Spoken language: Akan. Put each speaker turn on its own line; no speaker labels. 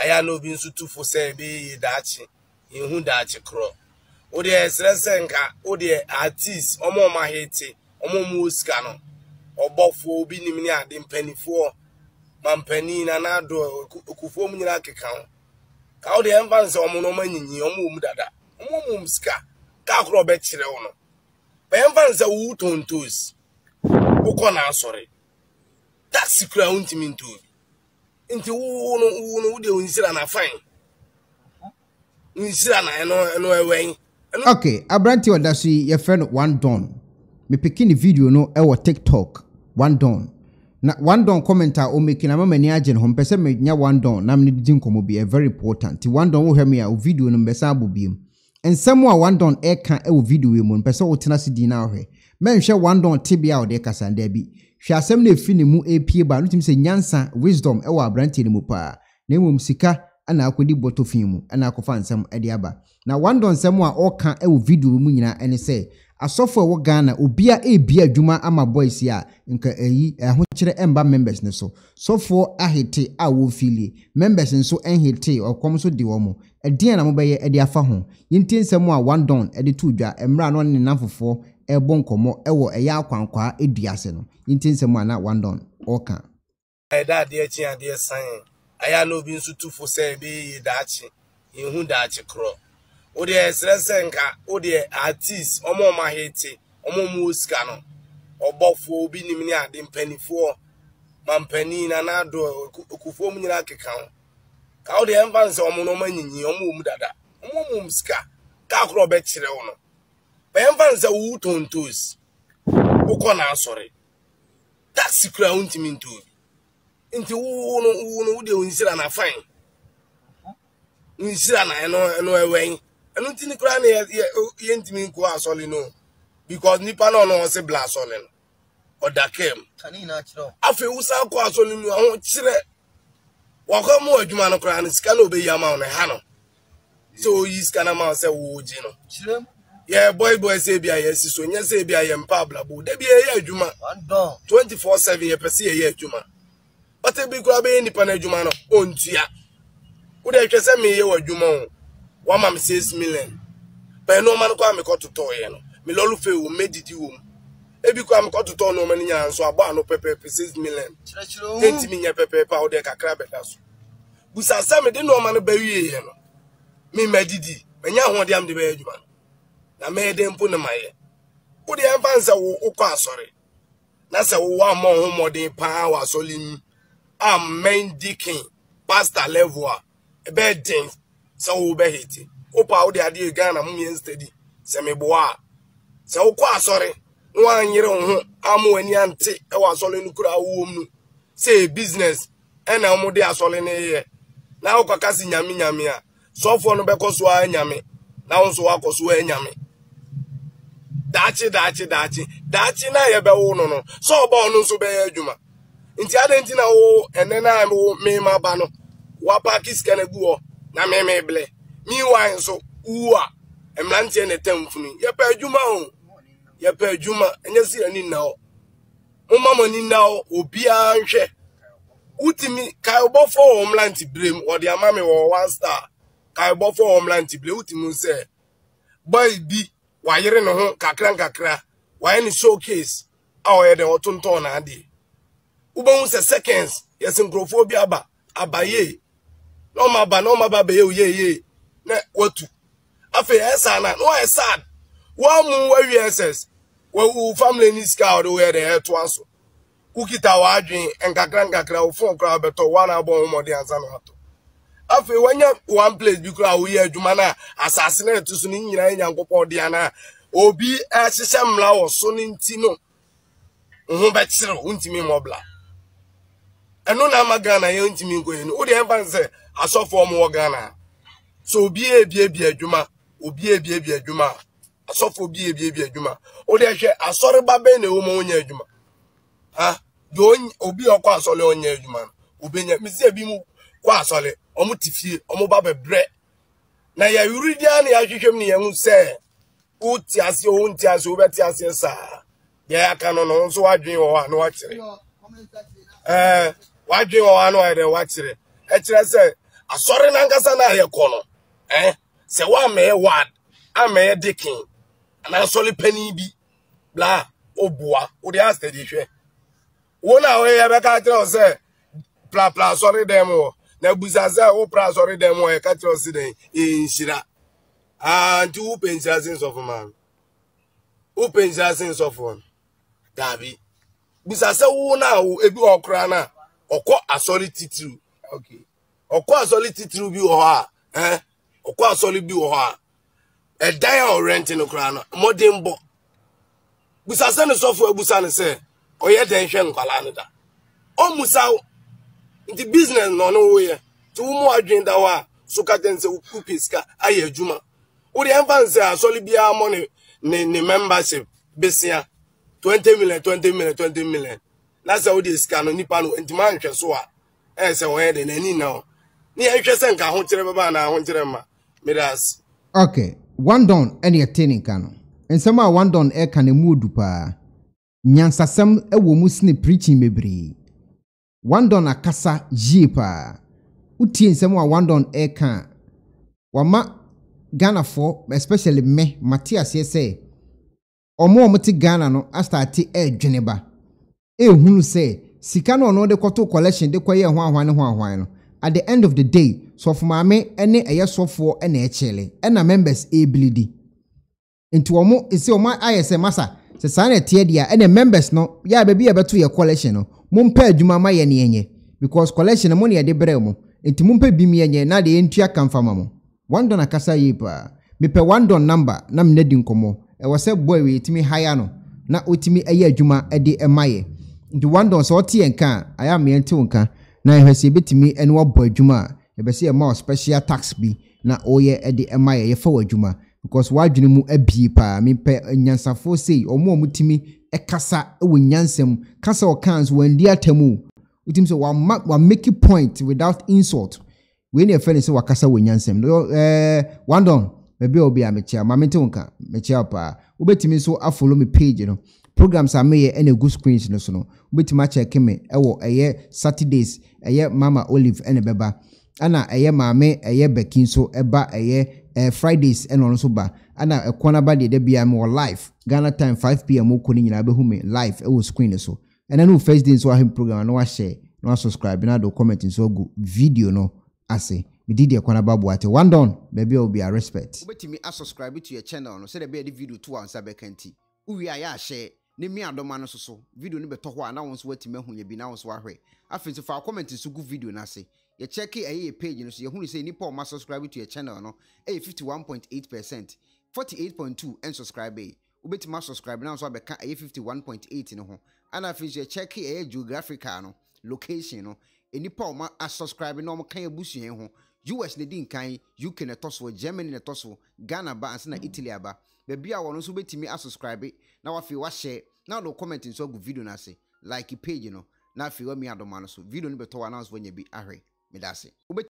aya no bi nso tufo say be daachi inhu daachi kro o de esrese nka o de artist omo ma hete omo mu osika no obofo obi nim ni ade mpanifo mampani na na do okufo mu nyina keka ka o de emfanse omo no manyinyi omo mu dada omo mu sika ka kro be kire wo no be emfanse wu tontos uko na asori taxi kra untimi nto nti wo de unsira na fine unsira na eno ewen.
Okay, abranti odaso ye friend one don me pikin video no e wo TikTok one don na one don commenter o make na mama ni agye no pese me nya one don na me di nkomo bi very important one don wo hweme a o video no mbesa abobiem ensem a one don e ka e wo video we mu pese wo tena se di na hwe menhwe one don tibia o de kasanda bi hwe asem na efi ne mu epie ba no tim se nyansa wisdom e wo abranti ne mu pa na emom sika ana akodi botofin mu ana akofa nsem e de aba na one don nsem a o ka e wo video mu nyina ene se asofo wo Ghana obia ebia adwuma ama boys a nka eyi ho kire emba members ne so sofo ahete a wo fili members nso enhete okom so di wo mo edin na mo beye e de afa ho yinti nsem a one don e de tudwa emra no ne namfofo ebo nkomo ewo eya akwankwa eduase no yinti nsem a na one don oka
da de echi ade san aya no bi nso tufo say be daachi inhu daachi kro o de esrese nka o de artist omo ma hete omo mu osika no obofo obi nim ni ade mpanifo mampani na na do okufo mu nyina keka ka o de emfanse omo no manyinyi omo mu dada omo mu sika ka kro be kire wo no be emfanse wu tontos uko na asori taxi kra untimi nto nti wo de unsira na fine unsira na eno ewen enu tini kra na ye ntimi nko asoli no because nipa no se bla asoli no odakem
kani na kiro
afi usa ko asoli no ho kire wakomo adwuma no kra na sika no be yama no ha no so yi sika na ma se wo ji no
kire
yeah boy say bia yes so nya say bia ye mpabla bo de bia ye adwuma 24/7 ye pese ye adwuma but e bi kra be nipa na adwuma no ontua wo de twese me ye adwuma o 1.6 million but no man kwa me ko toto ye no me lolu fe wo medidi wo e bi kwa me ko toto no man nya nso abo ano pepe 6 million enti mi nya pepe pa wo de kakra beta so busa sa me de no man ba wie ye no me medidi menya ho de am de ba adwuma na me de mpo na maye wo de emfansa wo ukọ asori na se wo wa mo ho modern pa wa solin am main deacon pastor level a be den so wo be hiti opa wo de ade Ghana mu yen steady se me boa se wo kọ asori no anyere ho amu ani ante e wa solin kura wo mu say business e na mo de asoli ne ye na wo kakasi nyame a so fo no be koso a nyame na wo so akoso a nyame dachi na ye be wo no so oba onu so be adwuma nti ade nti na wo ene na wo me ma ba no wa pakis kana guo na me ble mi wan so uwa emlante ne tamfunu ye pa adwuma ho ye pa adwuma enye si ani na o mama ni na o obi anhwe utimi kai obofo omlanti blem o de amame wo 1 star kai obofo omlanti blem utimi se boy bi wayere no ho kakra waye ni showcase awoye de otonto na ade ubon se seconds yes nkrofobia abaye no ma be ye na watu afi esa na no e sad wa mu wa ss wa family ni ska o de we de to aso ukita wa adwen nkakra o phone kra beto wa na abon mo de ansa no ato afi wanya one place bi kra wo ye adwuma na asase na etusu ni nyina nyankopɔ de ana obi ahyehyɛ mla wo so ni nti no ho be kire untimi mobla eno na magana ye untimi nko ye no wo de emfanse asofo mo Ghana so obi ebie adwuma asofo obi ebie adwuma wo de hwɛ asore ba be na wo mo nya adwuma ha do obi okwa asole onya adwuma obenya misi bi mu kwa asole omo tifie omo ba bebre na ya yuridia na ya hwehwem ne yehun se uti ase o unti ase o beti ase sa ya aka no no so wadwen wo ha no wakire wadwen wo ha no ere wakire e kire se asɔre nankasa na yɛ kɔ no sɛ wa mɛ ward amɛ dikin ana asɔre pani bi bla obua wo de astedi hwɛ wo na wo yɛ bɛka kyerɛ sɛ pla asɔre dem wo na busa sɛ wo pra asɔre dem wo yɛ ka kyerɛ sɛ den nhyira anti wo pensia sense of man wo pensia sense of one dabi busa sɛ wo na wo ebi okra na okɔ asɔre titiri okay okɔ asɔre titiri bi wo ha okɔ asɔre bi wo ha ɛdan a rent no kra na modern bo busa sɛ ne sɔfo busa ne sɛ oyɛ den hwɛ nkwala ne da o musa nti business no no wo yɛ ti wo mu adwen da wa so ka den sɛ wo kupiska ayɛ adwuma wo de emfa sɛ asɔre bia mo ne membership besia 20 million na sɛ wo de ska no nipa no nti man hwɛ so a sɛ wo yɛ de nani na o ni hwɛ sɛ nka ho kyerɛ baba na ho kyerɛ ma midas
okay one don any attaining kano ensem a one don e kan emu odu pa nyansasem e wo mu sne preaching mebre one don akasa yie pa utie ensem a one don e kan wama Ghana for especially me Matthias say omo te Ghana no astarte e dweneba e hunu say sika no de koto collection de koye ho ahwan no at the end of the day so for maame ene eye sofo ene echele ena members e bleedi into omo ese omo ayese masa se sana tie dia ene members no ya ba bia beto ye collection no mompa adwuma ma ye ne yenye because collection mo ne de brɛ mo enti mompa bi mi yenye na de entua kamfama mo one don akasa yipa mepe one don number na me nadi nkomo e wo se boy we timi haya no na otimi eye adwuma de emaye nti one don so tie nka aya me enti nka na ehwese betimi ene wo boy adwuma e be se e ma special tax bi na oye de emaye ye fa wadwuma because wadwene mu abie pa mepe nyansafo sei omo mutimi e kasa e wo nyansam kasa o kans wandi atamu utim so wa make a point without insult we ne fene se wakasa wo nyansam one don bebe obi a mechia ma mente wonka mechia pa obetimi so afollow me page no programs are me ene good screens no so no obetimi check me ewo eye Saturdays eye Mama Olive ene beba ana eye maame eye Bekin so eba eye Fridays ene ono so ba ana ekwana ba de bia me live Ghana time 5 pm okoni nyina be hu me live ewo screen so ene no first day so ahim program no wa share no subscribe na do comment so go video no ase me did ekwana ba boate one don baby will be a respect obetimi subscribe to your channel no say the be the video to ansa bekanti uwi aya share ne mi adoma no so video no beto ho ana won so watimi hu ye bi na won so ahwe afin so fa comment so go video na se ye check eye page no so ye hu say nipa o ma subscribe to your channel no 51.8% 48.2 and subscribe obetimi subscribe na so abeka 51.8 no ho ana afin so ye check eye geographical no location no enipa o ma subscribe na o kan ebusuen ho US ne din kan UK ne toso Germany ne toso Ghana ba ansa na Italy aba bebia wono so betimi subscribe na wafi wa share na do comment so go video na se like page no na afi wa mi adoma no so video no beto announce wonya bi ahwe medase